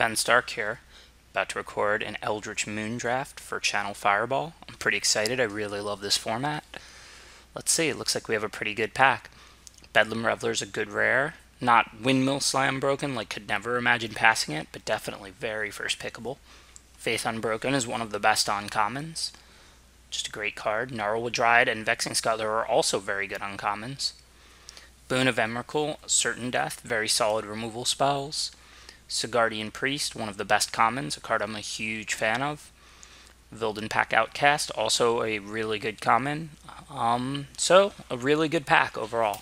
Ben Stark here, about to record an Eldritch Moon draft for Channel Fireball. I'm pretty excited, I really love this format. Let's see, it looks like we have a pretty good pack. Bedlam Reveler's a good rare. Not Windmill Slam broken, like could never imagine passing it, but definitely very first pickable. Faith Unbroken is one of the best uncommons. Just a great card. Gnarlwood Dryad and Vexing Scuttler are also very good uncommons. Boon of Emrakul, Certain Death, very solid removal spells. Sigardian Priest, one of the best commons, a card I'm a huge fan of. Vildenpack Outcast, also a really good common. So, a really good pack overall.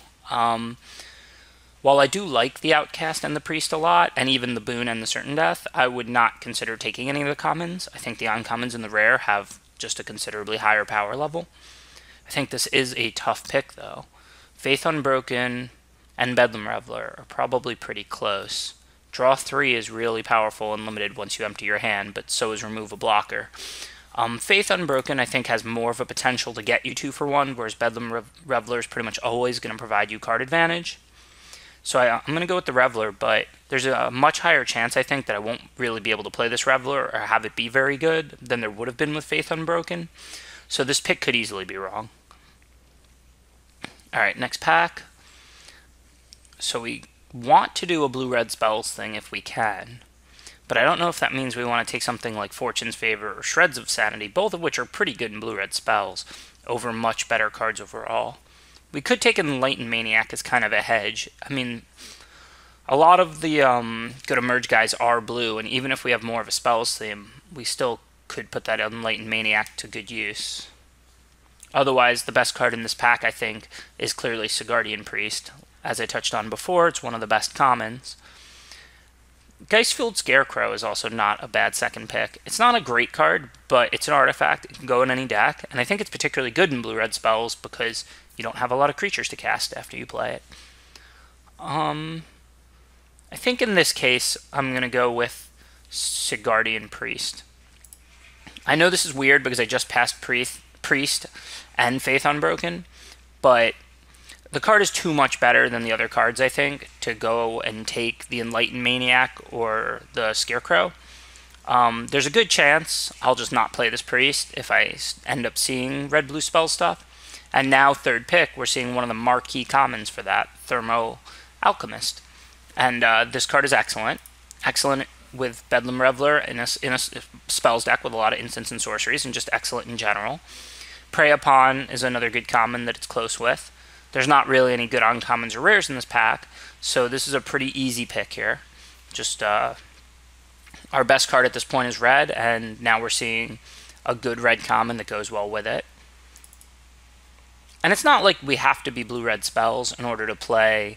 While I do like the Outcast and the Priest a lot, and even the Boon and the Certain Death, I would not consider taking any of the commons. I think the uncommons and the rare have just a considerably higher power level. I think this is a tough pick, though. Faith Unbroken and Bedlam Reveler are probably pretty close. Draw 3 is really powerful and limited once you empty your hand, but so is Remove a Blocker. Faith Unbroken, I think, has more of a potential to get you 2 for 1, whereas Bedlam Reveler is pretty much always going to provide you card advantage. So I'm going to go with the Reveler, but there's a much higher chance, I think, that I won't really be able to play this Reveler or have it be very good than there would have been with Faith Unbroken. So this pick could easily be wrong. Alright, next pack. So we want to do a blue-red spells thing if we can, but I don't know if that means we want to take something like Fortune's Favor or Shreds of Sanity, both of which are pretty good in blue-red spells, over much better cards overall. We could take Enlightened Maniac as kind of a hedge. I mean, a lot of the good Emerge guys are blue, and even if we have more of a spells theme, we still could put that Enlightened Maniac to good use. Otherwise, the best card in this pack, I think, is clearly Sigardian Priest. As I touched on before, it's one of the best commons. Geistfield Scarecrow is also not a bad second pick. It's not a great card, but it's an artifact. It can go in any deck, and I think it's particularly good in blue-red spells because you don't have a lot of creatures to cast after you play it. I think in this case, I'm going to go with Sigardian Priest. I know this is weird because I just passed Priest and Faith Unbroken, but the card is too much better than the other cards, I think, to go and take the Enlightened Maniac or the Scarecrow. There's a good chance I'll just not play this Priest if I end up seeing red-blue spell stuff. And now, third pick, we're seeing one of the marquee commons for that, Thermo Alchemist. And this card is excellent. Excellent with Bedlam Reveler in a spells deck with a lot of instants and sorceries, and just excellent in general. Prey Upon is another good common that it's close with. There's not really any good uncommons or rares in this pack, so this is a pretty easy pick here. Just our best card at this point is red, and now we're seeing a good red common that goes well with it. And it's not like we have to be blue-red spells in order to play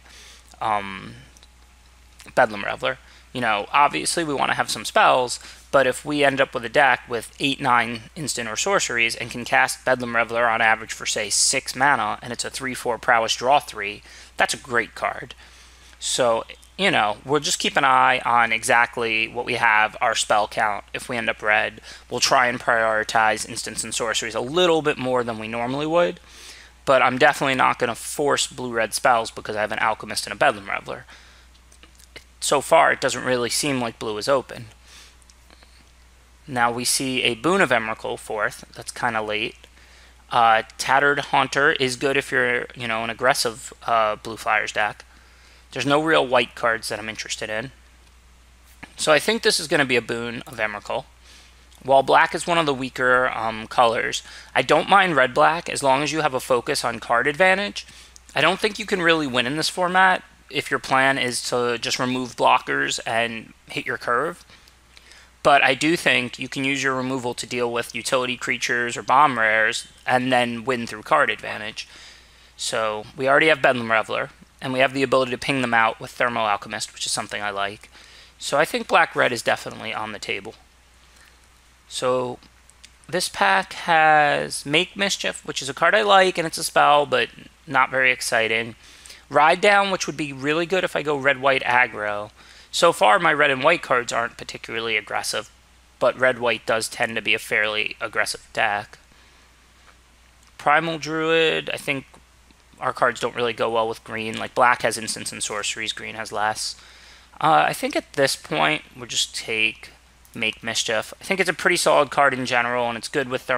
Bedlam Reveler. You know, obviously we want to have some spells, but if we end up with a deck with 8-9 instant or sorceries and can cast Bedlam Reveler on average for, say, 6 mana, and it's a 3-4 prowess draw 3, that's a great card. So, you know, we'll just keep an eye on exactly what we have, our spell count. If we end up red, we'll try and prioritize instants and sorceries a little bit more than we normally would, but I'm definitely not going to force blue-red spells because I have an Alchemist and a Bedlam Reveler. So far, it doesn't really seem like blue is open. Now we see a Boon of Emrakul fourth. That's kind of late. Tattered Haunter is good if you're, you know, an aggressive Blue Flyers deck. There's no real white cards that I'm interested in. So I think this is going to be a Boon of Emrakul. While black is one of the weaker colors, I don't mind red-black as long as you have a focus on card advantage. I don't think you can really win in this format if your plan is to just remove blockers and hit your curve. But I do think you can use your removal to deal with utility creatures or bomb rares and then win through card advantage. So we already have Bedlam Reveler, and we have the ability to ping them out with Thermo Alchemist, which is something I like. So I think black-red is definitely on the table. So this pack has Make Mischief, which is a card I like, and it's a spell, but not very exciting. Ride Down, which would be really good if I go red-white aggro. So far, my red and white cards aren't particularly aggressive, but red-white does tend to be a fairly aggressive deck. Primal Druid, I think our cards don't really go well with green. Like, black has instants and sorceries, green has less. I think at this point we'll just take Make Mischief. I think it's a pretty solid card in general, and it's good with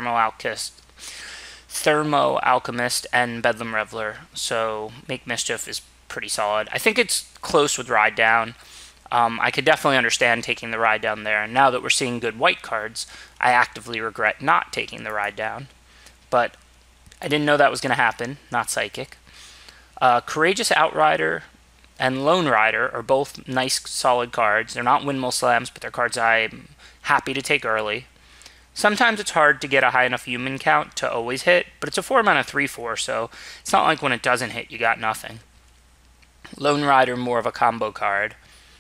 Thermo Alchemist and Bedlam Reveler. So Make Mischief is pretty solid. I think it's close with Ride Down. I could definitely understand taking the Ride Down there. And now that we're seeing good white cards, I actively regret not taking the Ride Down. But I didn't know that was going to happen. Not Psychic. Courageous Outrider and Lone Rider are both nice, solid cards. They're not Windmill Slams, but they're cards I'm happy to take early. Sometimes it's hard to get a high enough human count to always hit, but it's a 4-mana 3/4, so it's not like when it doesn't hit, you got nothing. Lone Rider, more of a combo card.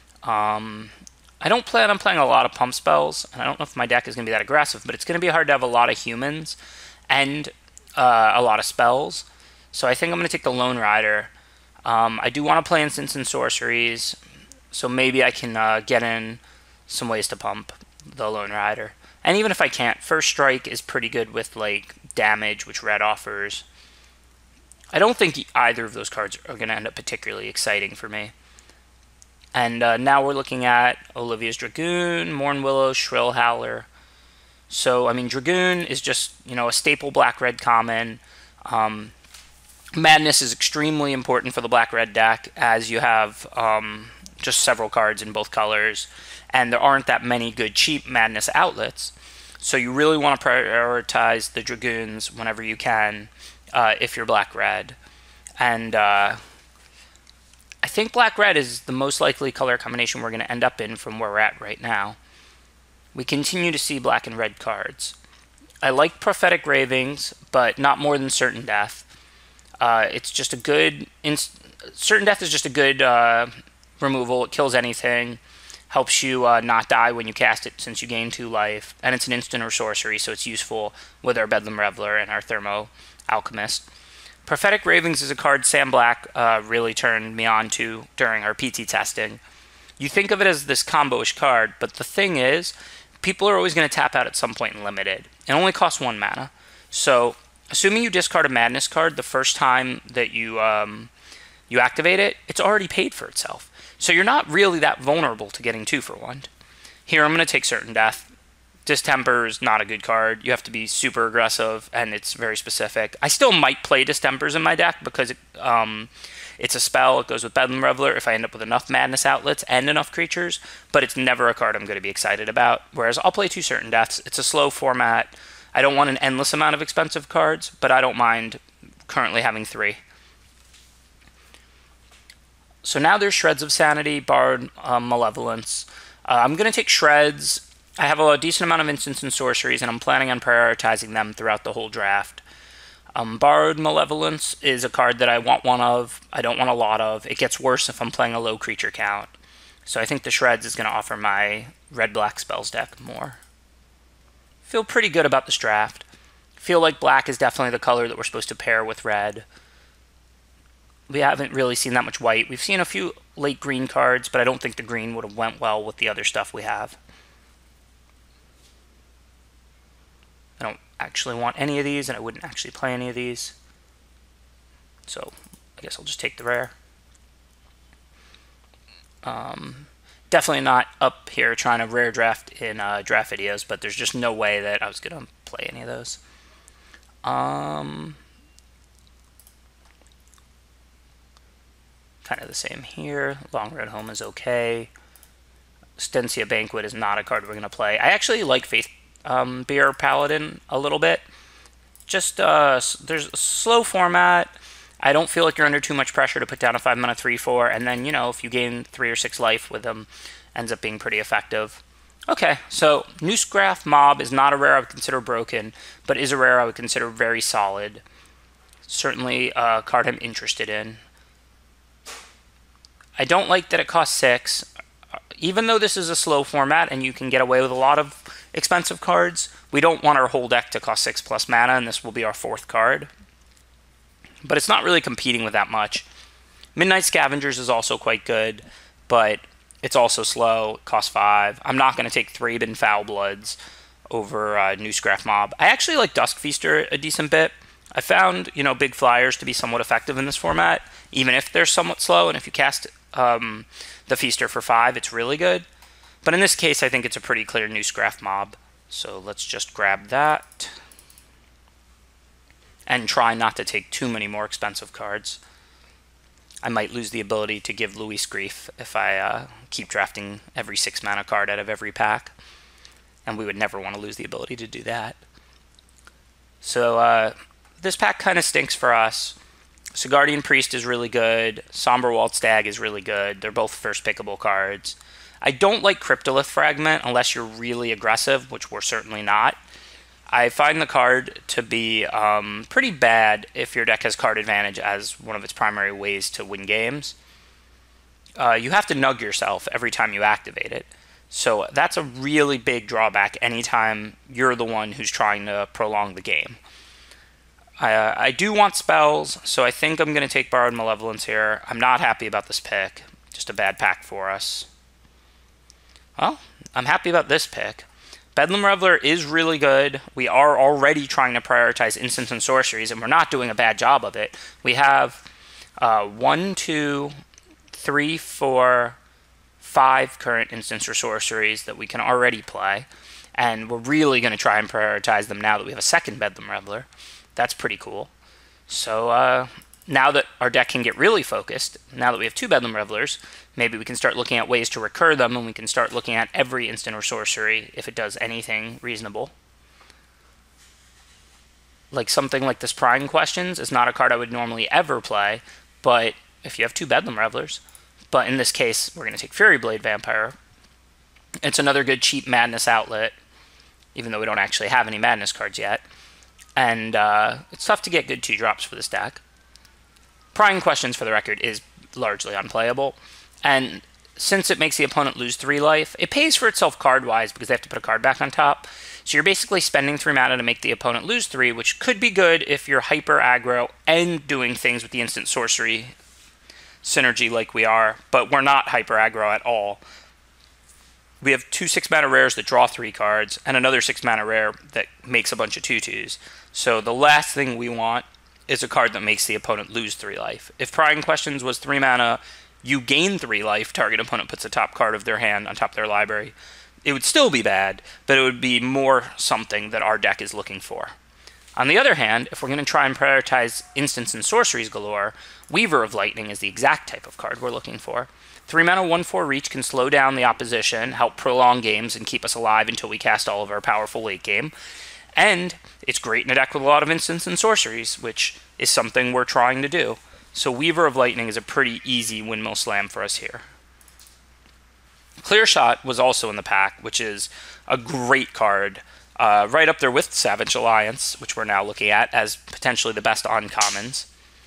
I don't plan on playing a lot of pump spells, and I don't know if my deck is going to be that aggressive, but it's going to be hard to have a lot of humans and a lot of spells. So I think I'm going to take the Lone Rider. I do want to play instants and sorceries, so maybe I can get in some ways to pump the Lone Rider. And even if I can't, First Strike is pretty good with like damage, which red offers. I don't think either of those cards are going to end up particularly exciting for me. And now we're looking at Olivia's Dragoon, Morn Willow, Shrill Howler. So, I mean, Dragoon is just, a staple black-red common. Madness is extremely important for the black-red deck, as you have just several cards in both colors, and there aren't that many good cheap Madness outlets. So you really want to prioritize the Dragoons whenever you can, if you're black-red. And I think black-red is the most likely color combination we're going to end up in from where we're at right now. We continue to see black and red cards. I like Prophetic Ravings, but not more than Certain Death. It's just a good... Certain Death is just a good removal. It kills anything. Helps you not die when you cast it since you gain 2 life. And it's an instant or sorcery, so it's useful with our Bedlam Reveler and our Thermo Alchemist. Prophetic Ravings is a card Sam Black really turned me on to during our PT testing. You think of it as this combo-ish card, but the thing is, people are always going to tap out at some point in Limited. It only costs 1 mana. So, assuming you discard a Madness card the first time that you activate it, it's already paid for itself. So you're not really that vulnerable to getting 2 for 1. Here, I'm going to take Certain Death. Distemper is not a good card. You have to be super aggressive, and it's very specific. I still might play Distempers in my deck because it's a spell. It goes with Bedlam Reveler if I end up with enough Madness outlets and enough creatures, but it's never a card I'm going to be excited about. Whereas I'll play 2 Certain Deaths. It's a slow format. I don't want an endless amount of expensive cards, but I don't mind currently having 3. So now there's Shreds of Sanity, Borrowed Malevolence. I'm going to take Shreds. I have a decent amount of instants and sorceries, and I'm planning on prioritizing them throughout the whole draft. Borrowed Malevolence is a card that I want one of. I don't want a lot of. It gets worse if I'm playing a low creature count. So I think the Shreds is going to offer my red-black spells deck more. Feel pretty good about this draft. Feel like black is definitely the color that we're supposed to pair with red. We haven't really seen that much white. We've seen a few late green cards, but I don't think the green would have went well with the other stuff we have. I don't actually want any of these, and I wouldn't actually play any of these. So I guess I'll just take the rare. Definitely not up here trying to rare draft in draft videos, but there's just no way that I was going to play any of those. Kind of the same here. Long Road Home is okay. Stensia Banquet is not a card we're going to play. I actually like Faith Beer Paladin a little bit. Just there's a slow format. I don't feel like you're under too much pressure to put down a 5-mana 3/4, and then, if you gain 3 or 6 life with them, ends up being pretty effective. Okay, so Newsgraph Mob is not a rare I would consider broken, but is a rare I would consider very solid. Certainly a card I'm interested in. I don't like that it costs 6. Even though this is a slow format and you can get away with a lot of expensive cards, we don't want our whole deck to cost 6+ mana, and this will be our 4th card. But it's not really competing with that much. Midnight Scavengers is also quite good, but it's also slow. It costs 5. I'm not going to take Thraben and Foul Bloods over Newsgraph Mob. I actually like Dusk Feaster a decent bit. I found, big flyers to be somewhat effective in this format, even if they're somewhat slow, and if you cast the Feaster for 5, it's really good. But in this case, I think it's a pretty clear Newscraft mob. So let's just grab that. And try not to take too many more expensive cards. I might lose the ability to give Luis grief if I keep drafting every 6 mana card out of every pack. And we would never want to lose the ability to do that. So this pack kind of stinks for us. Sigardian Priest is really good. Somberwald Stag is really good. They're both first pickable cards. I don't like Cryptolith Fragment unless you're really aggressive, which we're certainly not. I find the card to be pretty bad if your deck has card advantage as one of its primary ways to win games. You have to nug yourself every time you activate it. So that's a really big drawback anytime you're the one who's trying to prolong the game. I do want spells, so I think I'm going to take Borrowed Malevolence here. I'm not happy about this pick. Just a bad pack for us. Well, I'm happy about this pick. Bedlam Reveler is really good. We are already trying to prioritize instants and sorceries, and we're not doing a bad job of it. We have 1, 2, 3, 4, 5 current instants or sorceries that we can already play, and we're really going to try and prioritize them now that we have a second Bedlam Reveler. That's pretty cool. So now that our deck can get really focused, now that we have 2 Bedlam Revelers, maybe we can start looking at ways to recur them, and we can start looking at every instant or sorcery if it does anything reasonable. Like something like this Prying Questions is not a card I would normally ever play, but if you have 2 Bedlam Revelers, but in this case, we're going to take Furyblade Vampire. It's another good cheap Madness outlet, even though we don't actually have any Madness cards yet. And it's tough to get good 2-drops for this deck. Prying Questions, for the record, is largely unplayable. And since it makes the opponent lose 3 life, it pays for itself card-wise because they have to put a card back on top. So you're basically spending 3 mana to make the opponent lose 3, which could be good if you're hyper-aggro and doing things with the instant sorcery synergy like we are. But we're not hyper-aggro at all. We have 2 6-mana rares that draw 3 cards, and another 6-mana rare that makes a bunch of 2/2s. So the last thing we want is a card that makes the opponent lose 3 life. If Prying Questions was 3 mana, you gain 3 life, target opponent puts a top card of their hand on top of their library, it would still be bad, but it would be more something that our deck is looking for. On the other hand, if we're going to try and prioritize instants and sorceries galore, Weaver of Lightning is the exact type of card we're looking for. 3 mana 1/4 reach can slow down the opposition, help prolong games, and keep us alive until we cast all of our powerful late game. And it's great in a deck with a lot of instants and sorceries, which is something we're trying to do. So Weaver of Lightning is a pretty easy Windmill Slam for us here. Clear Shot was also in the pack, which is a great card. Right up there with Savage Alliance, which we're now looking at as potentially the best uncommons.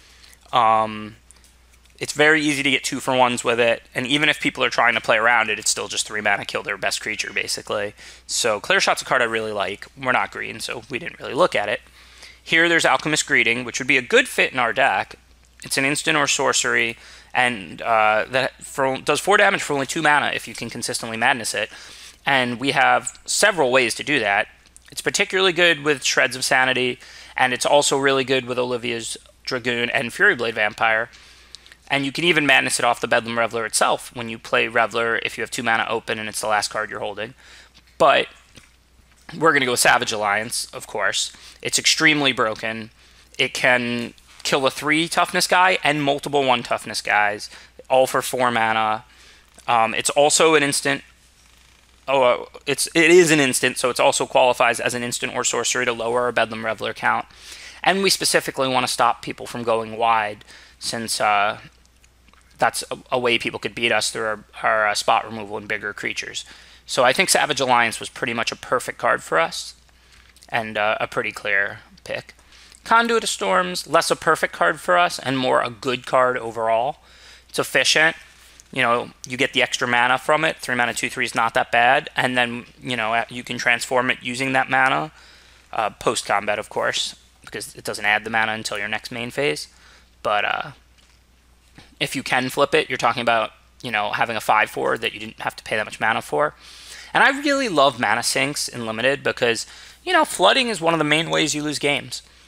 It's very easy to get 2-for-1s with it, and even if people are trying to play around it, it's still just 3 mana, kill their best creature, basically. So Clear Shot's a card I really like. We're not green, so we didn't really look at it. Here there's Alchemist Greeting, which would be a good fit in our deck. It's an instant or sorcery, and that does 4 damage for only 2 mana if you can consistently Madness it. And we have several ways to do that. It's particularly good with Shreds of Sanity, and it's also really good with Olivia's Dragoon and Furyblade Vampire. And you can even Madness it off the Bedlam Reveler itself when you play Reveler if you have 2 mana open and it's the last card you're holding. But we're going to go Savage Alliance, of course. It's extremely broken. It can kill a 3 toughness guy and multiple 1 toughness guys, all for 4 mana. It's also an instant. It is an instant, so it also qualifies as an instant or sorcery to lower our Bedlam Reveler count. And we specifically want to stop people from going wide, since that's a way people could beat us through our spot removal and bigger creatures. So I think Savage Alliance was pretty much a perfect card for us, and a pretty clear pick. Conduit of Storms, less a perfect card for us, and more a good card overall. It's efficient. You get the extra mana from it. 3 mana 2/3 is not that bad. And then, you can transform it using that mana. Post-combat, of course, because it doesn't add the mana until your next main phase. But if you can flip it, you're talking about, having a 5/4 that you didn't have to pay that much mana for. And I really love mana sinks in Limited because, flooding is one of the main ways you lose games.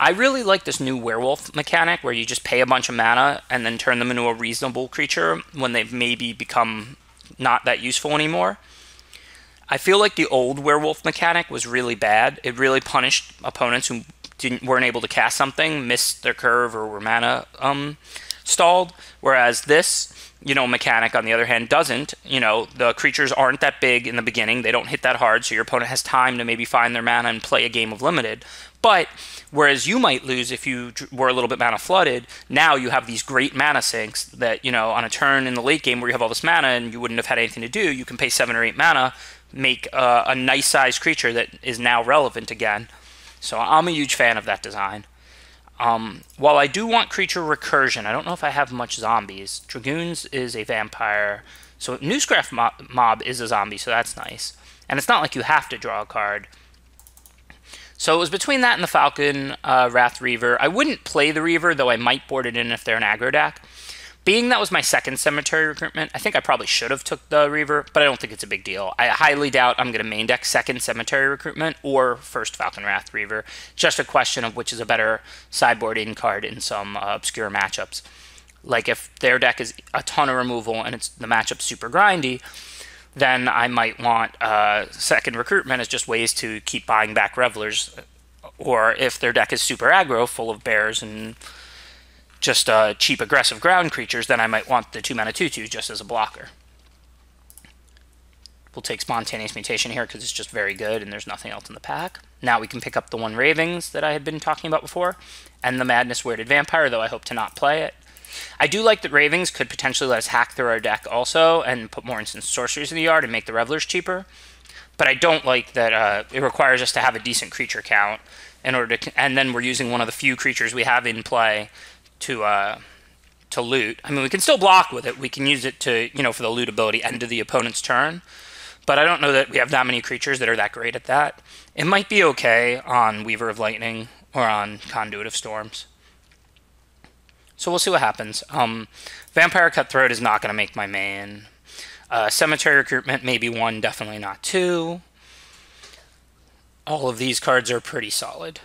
I really like this new werewolf mechanic where you just pay a bunch of mana and then turn them into a reasonable creature when they've maybe become not that useful anymore. I feel like the old werewolf mechanic was really bad. It really punished opponents who weren't able to cast something, missed their curve, or were mana stalled. Whereas this, mechanic on the other hand doesn't. The creatures aren't that big in the beginning. They don't hit that hard, so your opponent has time to maybe find their mana and play a game of limited. But whereas you might lose if you were a little bit mana flooded, now you have these great mana sinks that, on a turn in the late game where you have all this mana and you wouldn't have had anything to do, you can pay 7 or 8 mana, make a nice sized creature that is now relevant again. So I'm a huge fan of that design. While I do want creature recursion, I don't know if I have much zombies. Dragoons is a vampire. So Newscraft Mob is a zombie, so that's nice. And it's not like you have to draw a card. So it was between that and the Falcon Wrath Reaver. I wouldn't play the Reaver, though I might board it in if they're an aggro deck. Being that was my second Cemetery recruitment, I think I probably should have took the Reaver, but I don't think it's a big deal. I highly doubt I'm going to main deck second Cemetery recruitment or first Falcon Wrath Reaver. Just a question of which is a better sideboarding card in some obscure matchups. Like if their deck is a ton of removal and the matchup's super grindy, then I might want second recruitment as just ways to keep buying back Revelers. Or if their deck is super aggro, full of bears and just cheap aggressive ground creatures, then I might want the 2-mana 2/2 just as a blocker. We'll take Spontaneous Mutation here because it's just very good and there's nothing else in the pack. Now we can pick up the 1 Ravings that I had been talking about before, and the Madness Weirded Vampire, though I hope to not play it. I do like that Ravings could potentially let us hack through our deck also and put more instant sorceries in the yard and make the Revelers cheaper. But I don't like that it requires us to have a decent creature count in order to, and then we're using one of the few creatures we have in play to loot. I mean, we can still block with it. We can use it to, for the loot ability end of the opponent's turn. But I don't know that we have that many creatures that are that great at that. It might be okay on Weaver of Lightning or on Conduit of Storms. So we'll see what happens. Vampire Cutthroat is not going to make my main. Cemetery Recruitment, maybe 1, definitely not 2. All of these cards are pretty solid.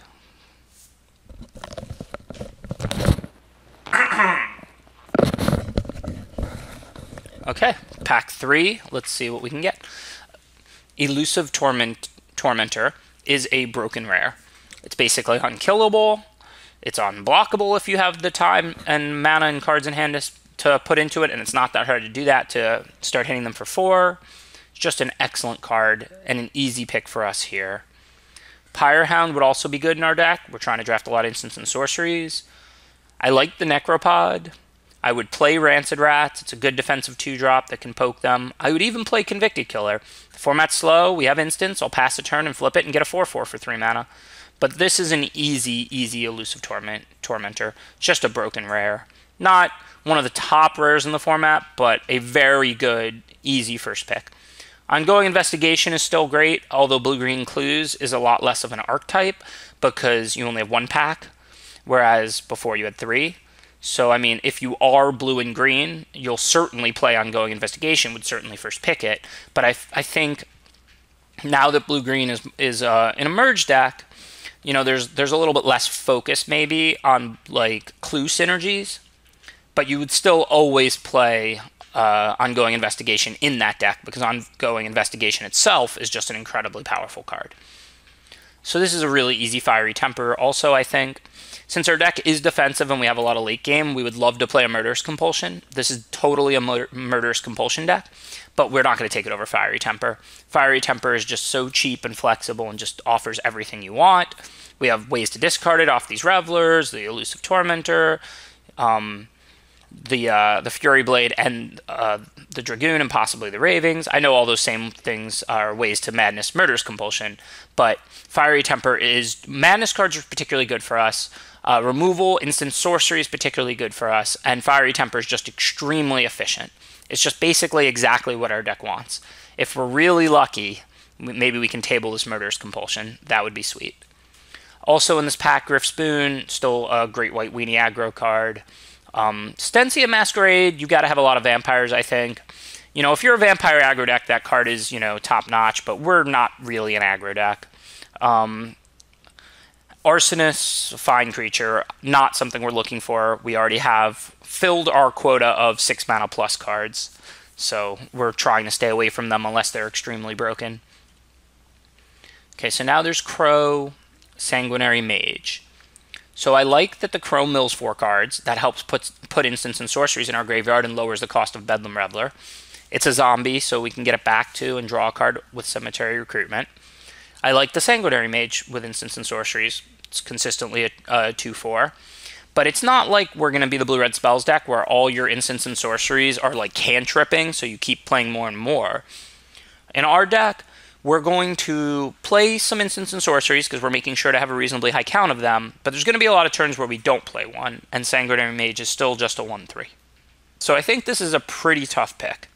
Okay, pack 3. Let's see what we can get. Elusive Tormentor is a broken rare. It's basically unkillable. It's unblockable if you have the time and mana and cards in hand to put into it, and it's not that hard to do that to start hitting them for 4. It's just an excellent card and an easy pick for us here. Pyrehound would also be good in our deck. We're trying to draft a lot of instants and sorceries. I like the Necropod. I would play Rancid Rats. It's a good defensive 2-drop that can poke them. I would even play Convicted Killer. The format's slow. We have instants. I'll pass a turn and flip it and get a 4/4 for 3 mana. But this is an easy Elusive Tormentor. Just a broken rare. Not one of the top rares in the format, but a very good, easy first pick. Ongoing Investigation is still great, although Blue-Green Clues is a lot less of an archetype because you only have 1 pack, whereas before you had 3. So, I mean, if you are blue and green, you'll certainly play Ongoing Investigation, would certainly first pick it. But I think now that Blue-Green is an Emerge deck, there's a little bit less focus maybe on, like, clue synergies. But you would still always play Ongoing Investigation in that deck because Ongoing Investigation itself is just an incredibly powerful card. So this is a really easy Fiery Temper also, I think. Since our deck is defensive and we have a lot of late game, we would love to play a Murderous Compulsion. This is totally a Murderous Compulsion deck, but we're not going to take it over Fiery Temper. Fiery Temper is just so cheap and flexible and just offers everything you want. We have ways to discard it off these Revelers, the Elusive Tormentor, the Fury Blade, and the Dragoon, and possibly the Ravings. I know all those same things are ways to Madness Murderous Compulsion, but Fiery Temper is... Madness cards are particularly good for us. Removal, instant sorcery is particularly good for us, and Fiery Temper is just extremely efficient. It's just basically exactly what our deck wants. If we're really lucky, maybe we can table this Murderous Compulsion. That would be sweet. Also in this pack, Grifspoon, still a great white weenie aggro card. Stensia Masquerade, you got to have a lot of vampires, I think. If you're a vampire aggro deck, that card is, top notch, but we're not really an aggro deck. Arsonist, fine creature, not something we're looking for. We already have filled our quota of 6 mana plus cards, so we're trying to stay away from them unless they're extremely broken. Okay, so now there's Crow, Sanguinary Mage. So I like that the Crow mills 4 cards. That helps put instants and sorceries in our graveyard and lowers the cost of Bedlam Reveler. It's a zombie, so we can get it back to and draw a card with Cemetery Recruitment. I like the Sanguinary Mage with instants and sorceries. It's consistently a 2/4. But it's not like we're going to be the blue-red spells deck where all your instants and sorceries are like cantripping, so you keep playing more and more. In our deck, we're going to play some instants and sorceries because we're making sure to have a reasonably high count of them, but there's going to be a lot of turns where we don't play one, and Sanguinary Mage is still just a 1/3. So I think this is a pretty tough pick.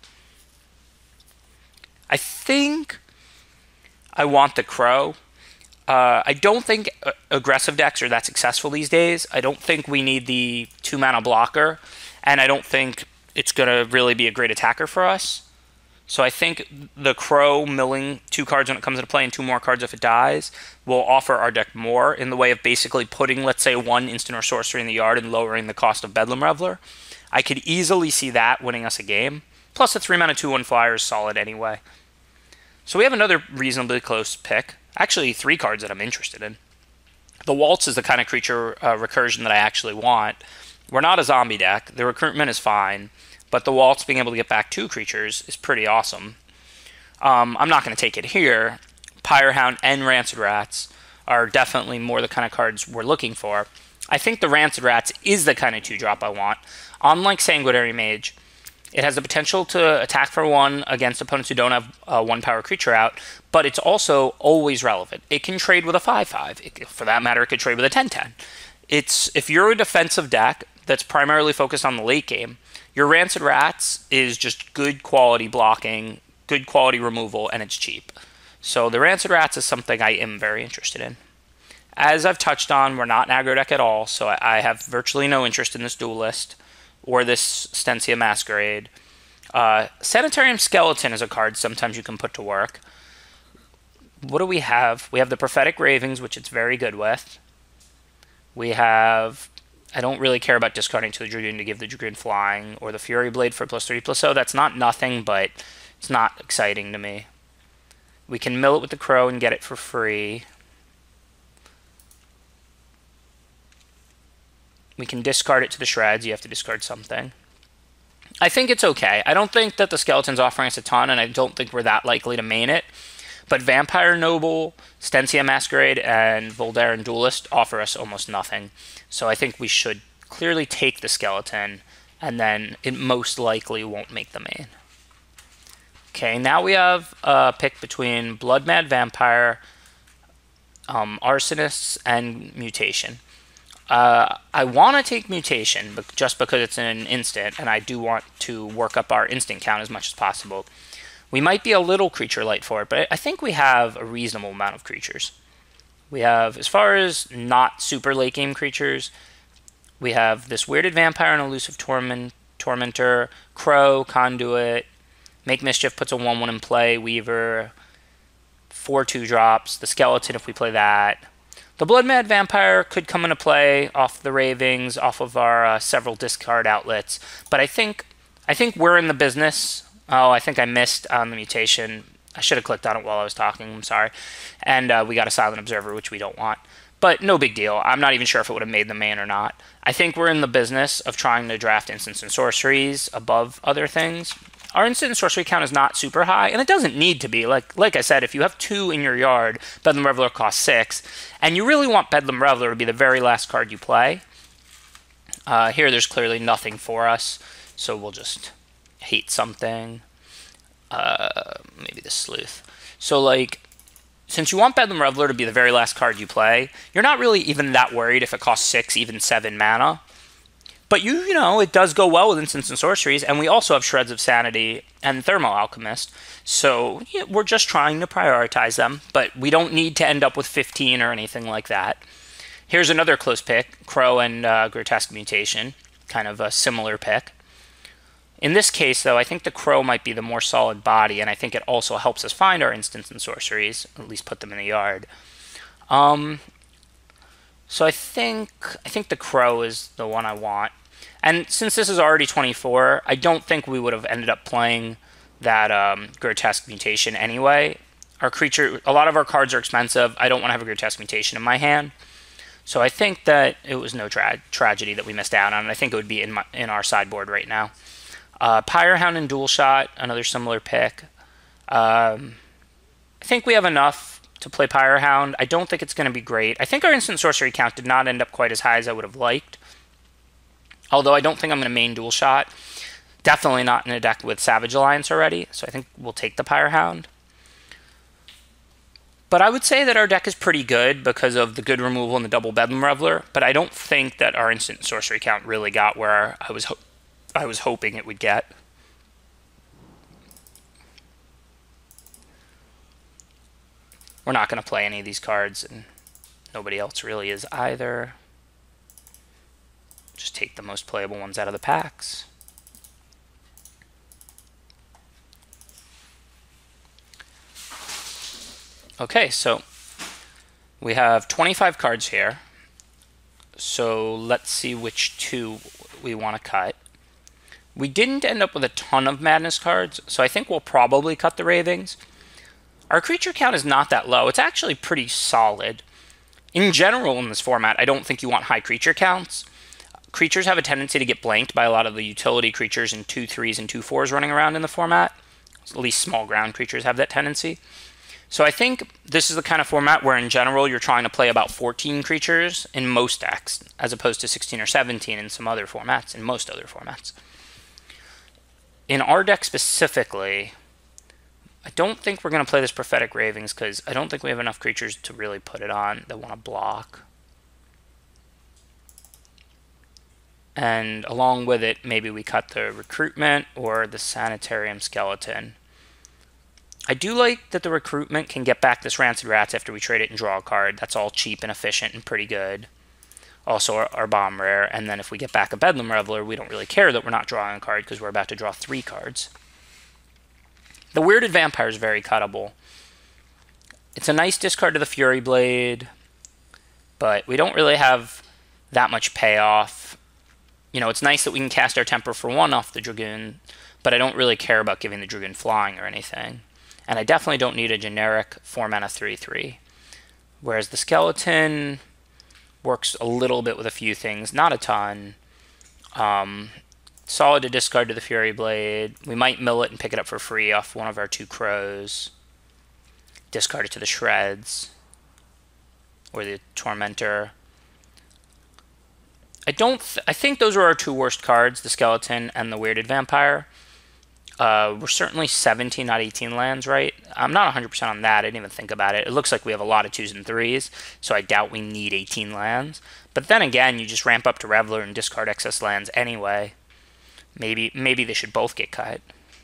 I think I want the Crow. I don't think aggressive decks are that successful these days. I don't think we need the 2-mana blocker, and I don't think it's going to really be a great attacker for us. So I think the Crow milling 2 cards when it comes into play and 2 more cards if it dies will offer our deck more in the way of basically putting, let's say, 1 instant or sorcery in the yard and lowering the cost of Bedlam Reveler. I could easily see that winning us a game. Plus the 3-mana 2/1 flyer is solid anyway. So we have another reasonably close pick. Actually, 3 cards that I'm interested in. The Waltz is the kind of creature recursion that I actually want. We're not a zombie deck. The recruitment is fine. But the Waltz being able to get back 2 creatures is pretty awesome. I'm not going to take it here. Pyrehound and Rancid Rats are definitely more the kind of cards we're looking for. I think the Rancid Rats is the kind of 2-drop I want. Unlike Sanguinary Mage, it has the potential to attack for 1 against opponents who don't have a 1-power creature out, but it's also always relevant. It can trade with a 5/5. For that matter, it could trade with a 10/10. If you're a defensive deck that's primarily focused on the late game, your Rancid Rats is just good quality blocking, good quality removal, and it's cheap. So the Rancid Rats is something I am very interested in. As I've touched on, we're not an aggro deck at all, so I have virtually no interest in this Duelist or this Stensia Masquerade. Sanitarium Skeleton is a card sometimes you can put to work. What do we have? We have the Prophetic Ravings, which it's very good with. We have... I don't really care about discarding to the Dragoon to give the Dragoon flying, or the Fury Blade for +3/+0. That's not nothing, but it's not exciting to me. We can mill it with the Crow and get it for free. We can discard it to the Shreds. You have to discard something. I think it's okay. I don't think that the Skeleton's offering us a ton, and I don't think we're that likely to main it. But Vampire Noble, Stensia Masquerade, and Voldaren Duelist offer us almost nothing. So I think we should clearly take the Skeleton, and then it most likely won't make the main. Okay, now we have a pick between Blood Mad Vampire, Arsonists, and Mutation. I want to take Mutation just because it's an instant, and I do want to work up our instant count as much as possible. We might be a little creature light for it, but I think we have a reasonable amount of creatures. We have, as far as not super late game creatures, we have this Weirded Vampire and Elusive Tormentor, Crow, Conduit, Make Mischief puts a 1/1 in play, Weaver, 4 2-drops, the Skeleton if we play that. The Blood Mad Vampire could come into play off the Ravings, off of our several discard outlets, but I think we're in the business. Oh, I think I missed on the Mutation. I should have clicked on it while I was talking. I'm sorry. And we got a Silent Observer, which we don't want. But no big deal. I'm not even sure if it would have made the main or not. I think we're in the business of trying to draft instants and sorceries above other things. Our instant and sorcery count is not super high, and it doesn't need to be. Like I said, if you have 2 in your yard, Bedlam Reveler costs 6, and you really want Bedlam Reveler to be the very last card you play. Here, there's clearly nothing for us, so we'll just hate something. Maybe the Sleuth. So, since you want Bedlam Reveler to be the very last card you play, you're not really even that worried if it costs 6, even 7 mana. But you know, it does go well with instants and sorceries, and we also have Shreds of Sanity and Thermal Alchemist. So, yeah, we're just trying to prioritize them, but we don't need to end up with 15 or anything like that. Here's another close pick, Crow and Grotesque Mutation. Kind of a similar pick. In this case, though, I think the Crow might be the more solid body, and I think it also helps us find our instants and sorceries, at least put them in the yard. So I think the Crow is the one I want. And since this is already 24, I don't think we would have ended up playing that Grotesque Mutation anyway. A lot of our cards are expensive. I don't want to have a Grotesque Mutation in my hand. So I think that it was no tragedy that we missed out on. I think it would be in our sideboard right now. Pyrohound and Dual Shot, another similar pick. I think we have enough to play Pyrohound. I don't think it's going to be great. I think our instant sorcery count did not end up quite as high as I would have liked. Although I don't think I'm going to main Dual Shot. Definitely not in a deck with Savage Alliance already. So I think we'll take the Pyrohound. But I would say that our deck is pretty good because of the good removal and the double Bedlam Reveler. But I don't think that our instant sorcery count really got where I was hoping it would get. We're not going to play any of these cards, and nobody else really is either. Just take the most playable ones out of the packs. Okay, so we have 25 cards here. So let's see which two we want to cut. We didn't end up with a ton of Madness cards, so I think we'll probably cut the Ravings. Our creature count is not that low. It's actually pretty solid. In general, in this format, I don't think you want high creature counts. Creatures have a tendency to get blanked by a lot of the utility creatures and 2/3s and 2/4s running around in the format. At least small ground creatures have that tendency. So I think this is the kind of format where in general you're trying to play about 14 creatures in most decks, as opposed to 16 or 17 in some other formats, in most other formats. In our deck specifically, I don't think we're going to play this Prophetic Ravings because I don't think we have enough creatures to really put it on that want to block. And along with it, maybe we cut the Recruitment or the Sanitarium Skeleton. I do like that the Recruitment can get back this Rancid Rats after we trade it and draw a card. That's all cheap and efficient and pretty good. Also our Bomb Rare, and then if we get back a Bedlam Reveler, we don't really care that we're not drawing a card because we're about to draw 3 cards. The Weirded Vampire is very cuttable. It's a nice discard to the Fury Blade, but we don't really have that much payoff. You know, it's nice that we can cast our Temper for 1 off the Dragoon, but I don't really care about giving the Dragoon flying or anything. And I definitely don't need a generic 4-mana 3/3. Whereas the Skeleton works a little bit with a few things, not a ton. Solid to discard to the Fury Blade. We might mill it and pick it up for free off one of our 2 Crows. Discard it to the Shreds. Or the Tormentor. I think those are our 2 worst cards, the Skeleton and the Weirded Vampire. We're certainly 17, not 18 lands, right? I'm not 100% on that. I didn't even think about it. It looks like we have a lot of 2s and 3s, so I doubt we need 18 lands. But then again, you just ramp up to Reveler and discard excess lands anyway. Maybe they should both get cut.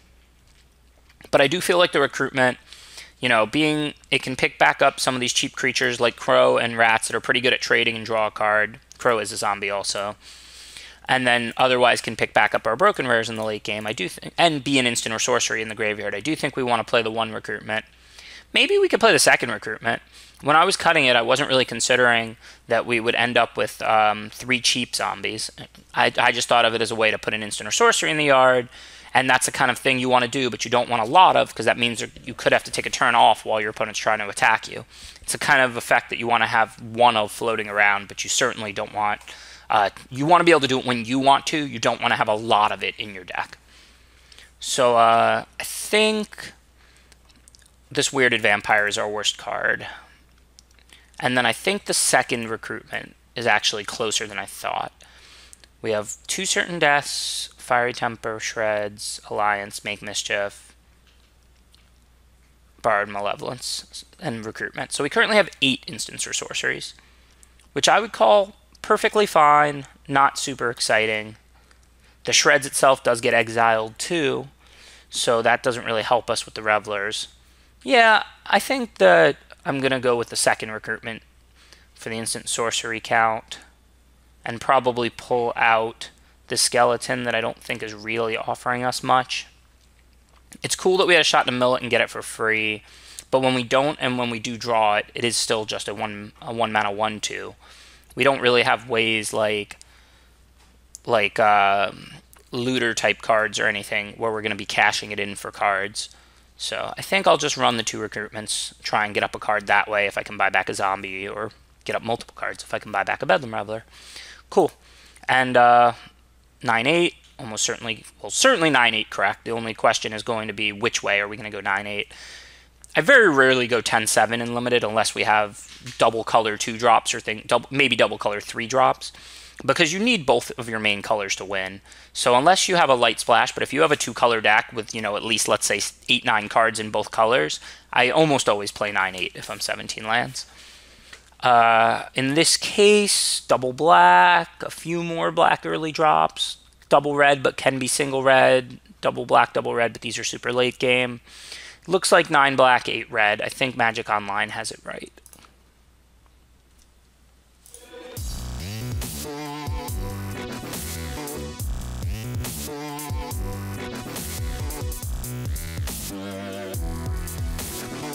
But I do feel like the Recruitment, you know, it can pick back up some of these cheap creatures like Crow and Rats that are pretty good at trading and draw a card. Crow is a zombie also. And then otherwise can pick back up our Broken Rares in the late game. I do think, and be an instant or sorcery in the graveyard. I do think we want to play the 1 Recruitment. Maybe we could play the 2nd Recruitment. When I was cutting it, I wasn't really considering that we would end up with 3 cheap zombies. I just thought of it as a way to put an instant or sorcery in the yard, and that's the kind of thing you want to do, but you don't want a lot of, because that means you could have to take a turn off while your opponent's trying to attack you. It's a kind of effect that you want to have 1 of floating around, but you certainly don't want... you want to be able to do it when you want to. You don't want to have a lot of it in your deck. So I think this Weirded Vampire is our worst card. And then I think the 2nd Recruitment is actually closer than I thought. We have 2 Certain Deaths, Fiery Temper, Shreds, Alliance, Make Mischief, Borrowed Malevolence, and Recruitment. So we currently have 8 instants or sorceries, which I would call perfectly fine, not super exciting. The Shreds itself does get exiled too, so that doesn't really help us with the Revelers. Yeah, I think that I'm going to go with the 2nd Recruitment for the instant sorcery count, and probably pull out the Skeleton that I don't think is really offering us much. It's cool that we had a shot to mill it and get it for free, but when we don't and when we do draw it, it is still just a one mana 1/2. We don't really have ways like looter type cards or anything where we're going to be cashing it in for cards. So I think I'll just run the 2 recruitments, try and get up a card that way if I can buy back a zombie, or get up multiple cards if I can buy back a Bedlam Reveler. Cool. And 9-8, almost certainly, well, certainly 9-8 correct. The only question is going to be which way are we going to go 9-8. I very rarely go 10-7 in limited unless we have double color 2 drops or maybe double color 3 drops, because you need both of your main colors to win. So unless you have a light splash, but if you have a 2 color deck with, you know, at least let's say 8-9 cards in both colors, I almost always play 9-8 if I'm 17 lands. In this case, double black, a few more black early drops, double red but can be single red, double black, double red, but these are super late game. Looks like 9 black, 8 red. I think Magic Online has it right.